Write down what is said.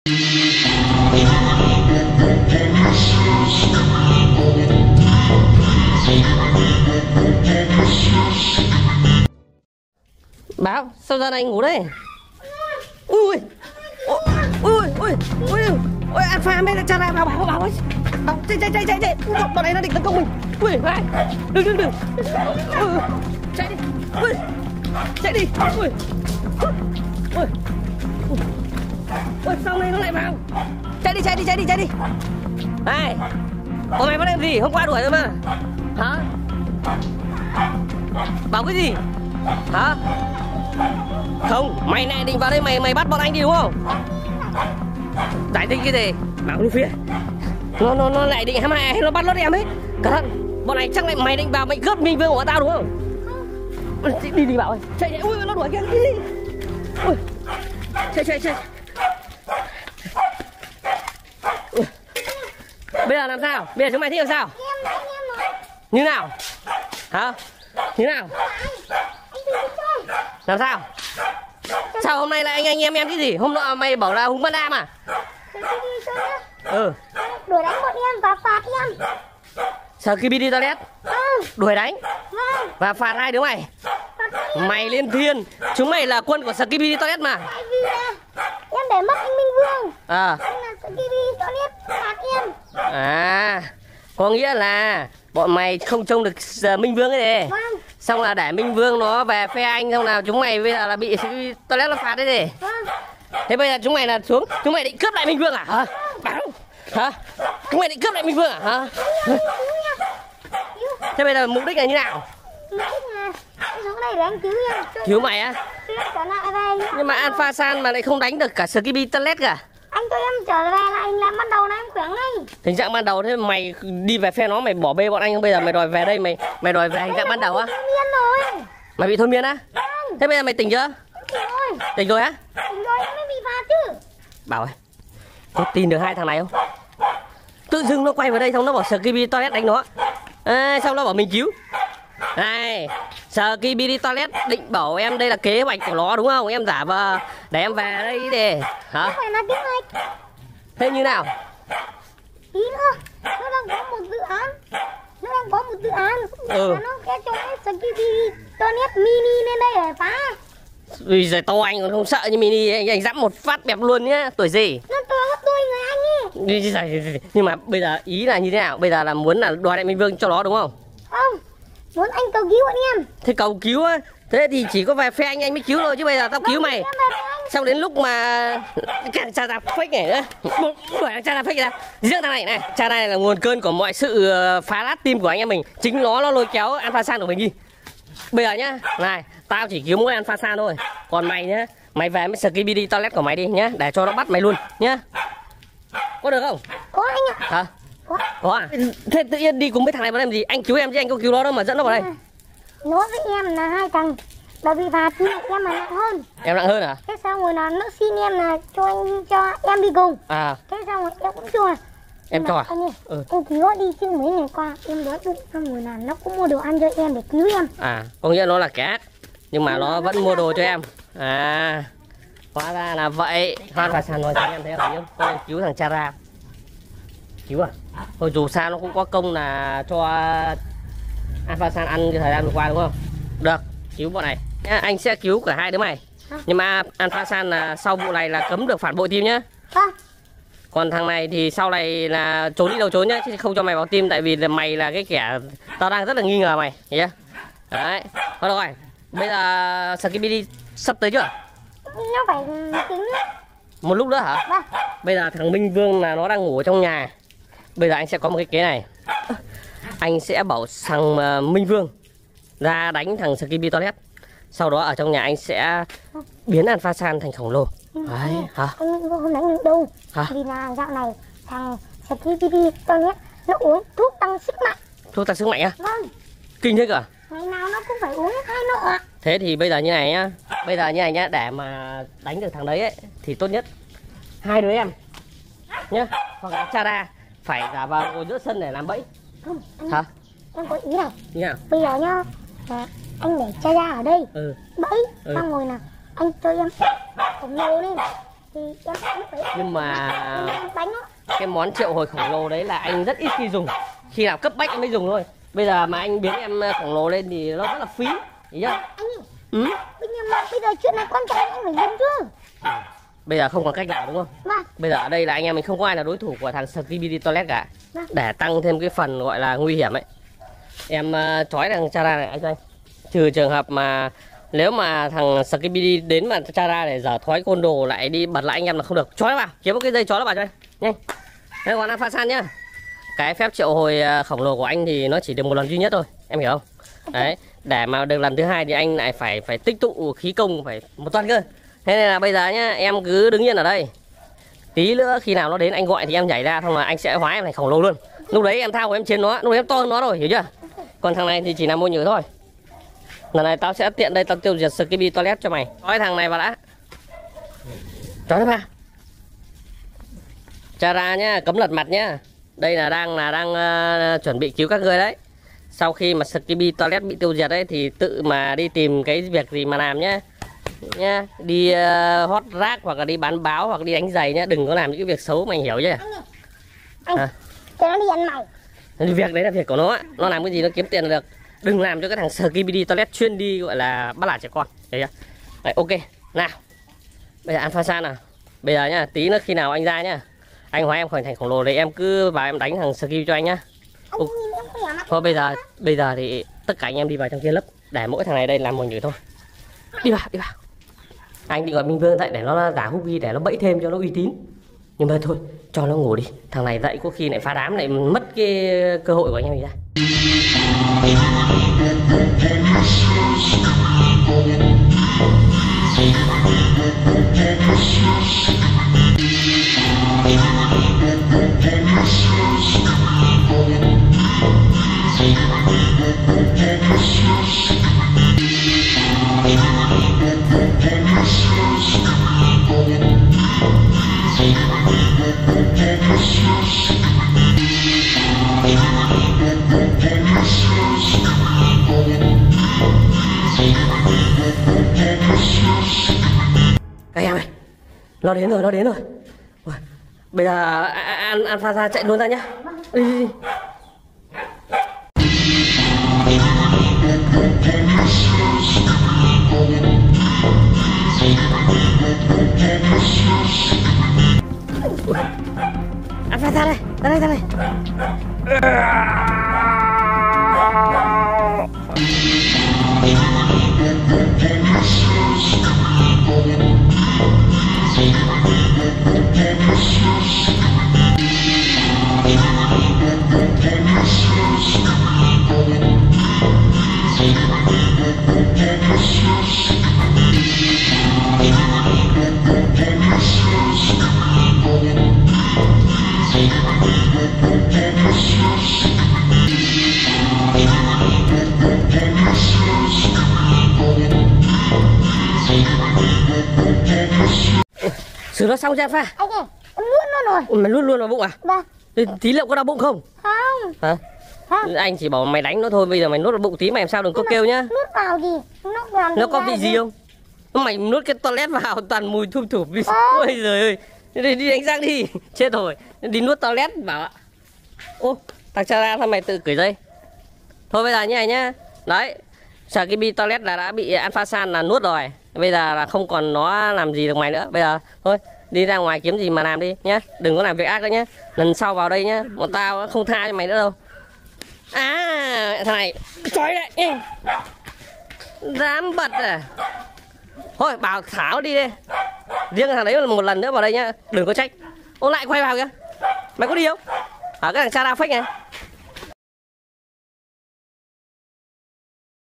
Báo, sao giờ này anh ngủ đây? Ui Alpha mấy cha ra bảo ơi. Chạy. Bọn này nó định tấn công mình. Ui, này. Đừng. Chạy đi. Chạy đi. Ui, sau này nó lại vào. Chạy đi. Này. Bọn mày bắt em gì? Hôm qua đuổi rồi mà. Hả? Bảo cái gì? Hả? Không, mày này định vào đây mày bắt bọn anh đi đúng không? Giải thích cái gì? Bảo nó phía. Nó lại định hãm hại hay nó bắt lót em ấy. Cẩn thận, bọn này chắc lại mày định vào mày cướp minh vương của tao đúng không? Đi Bảo ơi. Chạy. Ui nó đuổi kìa. Đi. Ui. Chạy. Ui. Bây giờ làm sao? Bây giờ chúng mày thích làm sao? Như nào? Hả? Như nào? Làm sao? Sao hôm nay lại anh em cái gì? Hôm nọ mày bảo là hùng Van Damme à? Đuổi đánh bọn em và phạt em. Skibidi Toilet đuổi đánh và phạt hai đứa mày. Mày lên thiên. Chúng mày là quân của Skibidi Toilet mà. Tại vì em để mất anh Minh Vương. Nên là Skibidi Toilet phạt em. À, có nghĩa là bọn mày không trông được Minh Vương ấy nè. Vâng. Xong là để Minh Vương nó về phe anh, xong nào chúng mày bây giờ là bị Toilet nó phạt đấy gì. Vâng. Thế bây giờ chúng mày là xuống, chúng mày định cướp lại Minh Vương à? Hả? Bảo. Hả? Chúng mày định cướp lại Minh Vương à? Hả? Thế bây giờ mục đích là như nào? Mục đích là anh xuống đây để anh cứu em. Cứu mày á? Trở lại về. Nhưng mà Alpha San mà lại không đánh được cả Skibidi Toilet cả. Anh cho em trở về là anh làm ban đầu là em khỏe ngay. Hình dạng ban đầu thế mày đi về phe nó mày bỏ bê bọn anh, bây giờ mày đòi về đây mày đòi về hình dạng ban đầu á? Thôi miên rồi. Mày bị thôi miên á? Vâng. Thế bây giờ mày tỉnh chưa? Tỉnh rồi á? Tỉnh rồi em mới bị phạt chứ. Bảo ơi, có tin được hai thằng này không? Tự dưng nó quay vào đây xong nó bảo Skibidi Toilet đánh nó. Xong nó bảo mình cứu. Này, Skibidi Toilet định bảo em đây là kế hoạch của nó đúng không? Em giả vờ để em về đây đi. Hả? Không phải là kế hoạch. Thế như nào? Tí nữa, nó đang có một dự án. Nó sẽ cho cái Skibidi Toilet mini lên đây để phá. Vì giờ to anh còn không sợ như mini, anh dẫm một phát bẹp luôn nhá. Tuổi gì? Nó to gấp đôi người anh ấy. Nhưng mà bây giờ ý là như thế nào? Bây giờ là muốn là đòi lại Minh Vương cho nó đúng không? Không, muốn anh cầu cứu bọn em. Thế cầu cứu á? Thế thì chỉ có về phe anh mới cứu thôi chứ bây giờ tao cứu mày. Xong đến lúc mà cha ra fake này nữa. Đuổi cha ra fake ra. Riêng thằng này cha này là nguồn cơn của mọi sự phá nát tim của anh em mình. Chính nó lôi kéo Alpha San của mình đi. Bây giờ nhá, này, tao chỉ cứu mỗi Alpha San thôi. Còn mày nhá, mày về với Skibidi Toilet của mày đi nhá, để cho nó bắt mày luôn nhá. Có được không? Có anh ạ. Hả? Có à? Thế tự nhiên đi cùng với thằng này vào làm gì? Anh cứu em chứ anh có cứu nó đâu mà dẫn nó vào đây. Nó với em là hai thằng. Bởi vì phạt thì em là nặng hơn. Em nặng hơn à? Thế xong rồi là nó xin em là cho em đi cùng. À. Thế xong rồi em cũng cho. Em cho à? Anh ơi, em cứu nó đi chứ mấy ngày qua em đói bụng, xong rồi là nó cũng mua đồ ăn cho em để cứu em. À, có nghĩa nó là kẻ ác nhưng mà nó vẫn mua đồ cho em. À, hóa ra là vậy. Alpha San nói cho em thấy không? Con em cứu thằng Chara. Cứu à? Thôi dù sao nó cũng có công là cho Alpha San ăn cái thời gian vừa qua đúng không? Được, cứu bọn này nhá, anh sẽ cứu cả hai đứa mày. Nhưng mà Alpha San là sau vụ này là cấm được phản bội team nhá. Còn thằng này thì sau này là trốn đi đâu trốn nhá, chứ không cho mày vào team, tại vì là mày là cái kẻ tao đang rất là nghi ngờ mày, hiểu chưa? Đấy, thôi được rồi. Bây giờ Skibidi sắp tới chưa? Nó phải tính một lúc nữa hả? Vâng. Bây giờ thằng Minh Vương là nó đang ngủ trong nhà. Bây giờ anh sẽ có một cái kế này. Anh sẽ bảo thằng Minh Vương ra đánh thằng Skibidi Toilet. Sau đó ở trong nhà anh sẽ biến Alpha San thành khổng lồ. Đấy, hả? Anh không đánh được đâu. Hả? Vì là dạo này thằng Skibidi Toilet nó uống thuốc tăng sức mạnh. Thuốc tăng sức mạnh á? Vâng. Kinh thế cả. Ngày nào nó cũng phải uống 2 nọ. Thế thì bây giờ như này nhá. Bây giờ như này nhá, để mà đánh được thằng đấy ấy, thì tốt nhất hai đứa em nhá, hoặc là Chara phải giả vào ngồi giữa sân để làm bẫy. Không, anh hả? Em có ý này. Như nào? Bây giờ nhá, anh để cha ra ở đây bẫy, xong rồi là anh cho em khổng lồ lên, thì em phải Nhưng mà em đánh nó. cái món triệu hồi khổng lồ đấy là anh rất ít khi dùng, khi nào cấp bách anh mới dùng thôi. Bây giờ mà anh biến em khổng lồ lên thì nó rất là phí, hiểu chưa? Anh ơi, bây giờ chuyện này quan trọng anh phải dùng chứ. Bây giờ không còn cách nào đúng không? Vâng. Bây giờ ở đây là anh em mình không có ai là đối thủ của thằng Skibidi Toilet cả. Vâng. Để tăng thêm cái phần gọi là nguy hiểm ấy, em trói thằng Chara này anh cho anh. Trừ trường hợp mà nếu mà thằng Skibidi đến mà Chara để dở thói côn đồ lại đi bật lại anh em là không được. Trói nó vào, kiếm một cái dây trói nó vào cho anh. Nhanh. Đây còn Alphasan nhá. Cái phép triệu hồi khổng lồ của anh thì nó chỉ được một lần duy nhất thôi, em hiểu không? Đấy, để mà được lần thứ hai thì anh lại phải tích tụ khí công phải một tuần cơ. Thế nên là bây giờ nhá, em cứ đứng yên ở đây. Tí nữa khi nào nó đến anh gọi thì em nhảy ra, xong là anh sẽ hóa em thành khổng lồ luôn. Lúc đấy em thao của em chiến nó, lúc đấy em to hơn nó rồi, hiểu chưa? Còn thằng này thì chỉ là môi nhử thôi. Lần này tao sẽ tiện đây tao tiêu diệt Skibidi Toilet cho mày. Nói thằng này vào đã. Cho nó vào. Chara nhá, cấm lật mặt nhá. Đây là đang chuẩn bị cứu các ngươi đấy. Sau khi mà Skibidi Toilet bị tiêu diệt đấy thì tự mà đi tìm cái việc gì mà làm nhá. Đi hót rác hoặc là đi bán báo hoặc đi đánh giày nhá, đừng có làm những cái việc xấu, mày hiểu chưa? Anh cho nó đi ăn mày. Việc đấy là việc của nó làm cái gì nó kiếm tiền là được. Đừng làm cho cái thằng Skibidi Toilet chuyên đi gọi là bắt nạt trẻ con, hiểu chưa? Đấy, ok. Nào. Bây giờ Alphasan nào. Bây giờ nhá, tí nữa khi nào anh ra nhá, anh hóa em khỏi thành khổng lồ đấy, em cứ vào em đánh thằng Skibidi cho anh nhá. Thôi bây giờ thì tất cả anh em đi vào trong kia lấp, để mỗi thằng này đây làm mồi nhử thôi. Đi vào. Anh định gọi Minh Vương dậy để nó giả hút ghi để nó bẫy thêm cho nó uy tín. Nhưng mà thôi, cho nó ngủ đi. Thằng này dậy có khi lại phá đám lại mất cái cơ hội của anh em mình ra. Các em ơi, nó đến rồi. Bây giờ Alpha chạy luôn ra nhá. Đi. Alpha ra đây. Xử nó xong chưa Alpha? Anh ơi, em nuốt nó rồi. Mày luôn vào bụng à? Vâng. Tí liệu có đau bụng không? Không. Hả? Không. Anh chỉ bảo mày đánh nó thôi, bây giờ mày nuốt vào bụng tí mày làm sao đừng có kêu nhá. Nuốt vào gì? Nó có vị gì không? Mày nuốt cái toilet vào toàn mùi thum thủm. Ôi giời ơi. Đi đánh răng đi. Chết rồi. Đi nuốt toilet bảo ạ. Ô, thằng Chara sao mày tự cởi dây? Thôi bây giờ như này nhá. Đấy. Skibidi Toilet là đã bị Alphasan là nuốt rồi. Bây giờ là không còn nó làm gì được mày nữa. Bây giờ thôi, đi ra ngoài kiếm gì mà làm đi nhá. Đừng có làm việc ác nữa nhá. Lần sau vào đây nhá, bọn tao không tha cho mày nữa đâu. À, thằng này trói đấy. Dám bật à? Thôi bảo Thảo đi đi. Riêng thằng đấy một lần nữa vào đây nhá, đừng có trách. Ô lại quay vào kìa. Mày có đi không? Ở cái thằng Chara fake này.